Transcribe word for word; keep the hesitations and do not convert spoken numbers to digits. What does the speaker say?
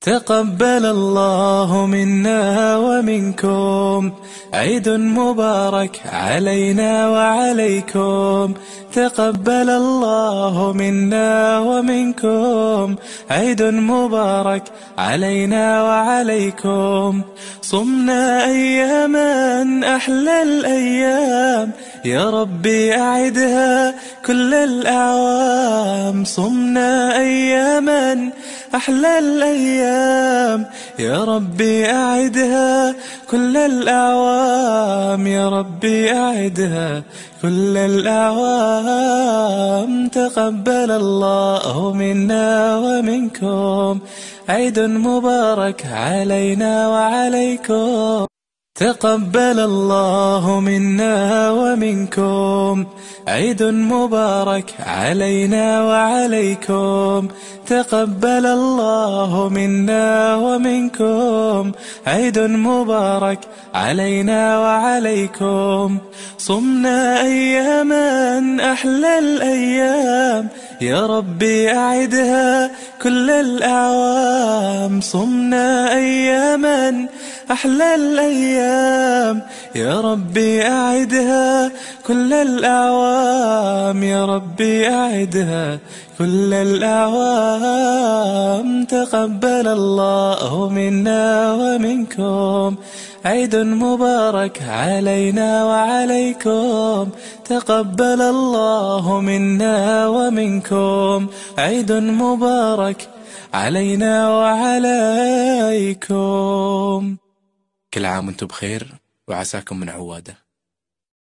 تقبل الله منا ومنكم، عيد مبارك علينا وعليكم. تقبل الله منا ومنكم، عيد مبارك علينا وعليكم. صمنا أياما أحلى الأيام، يا ربي أعدها كل الأعوام. صمنا أياما أحلى الأيام، يا ربي أعدها كل الأعوام. يا ربي أعدها كل الأعوام. تقبل الله منا ومنكم، عيد مبارك علينا وعليكم. تقبل الله منا ومنكم، عيد مبارك علينا وعليكم. تقبل الله منا ومنكم، عيد مبارك علينا وعليكم. صمنا أياما أحلى الأيام، يا ربي أعدها كل الأعوام. صمنا أياما أحلى الأيام، يا ربي أعدها كل الأعوام. يا ربي أعدها كل الأعوام. تقبل الله منا ومنكم، عيد مبارك علينا وعليكم. تقبل الله منا ومنكم، عيد مبارك علينا وعليكم. كل عام وانتم بخير وعساكم من عوادة.